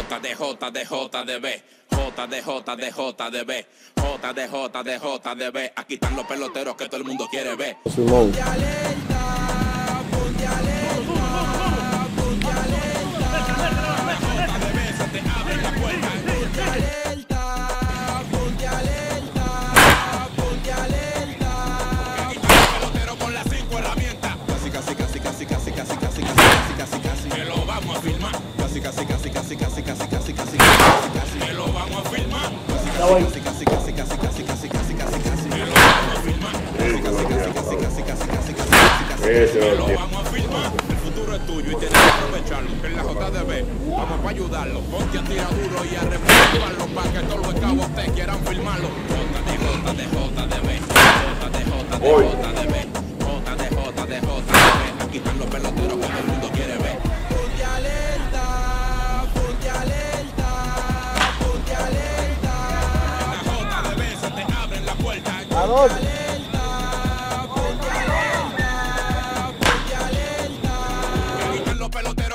JDB. Aquí están los peloteros que todo el mundo quiere ver. Simón. Me lo vamos a filmar. Me lo vamos a filmar. El futuro es tuyo y tienes que aprovecharlo. En la JDB vamos para ayudarlo. Ponte a tirar duro y a representarlo para que todos los cabos te quieran filmarlo. JDB. Aquí están los peloteros que todo el mundo quiere ver. Ponte alerta, ponte alerta, ponte alerta. En la JDB se te abren la puerta. ¿A dónde? Ponte alerta, ponte alerta. Aquí están los peloteros.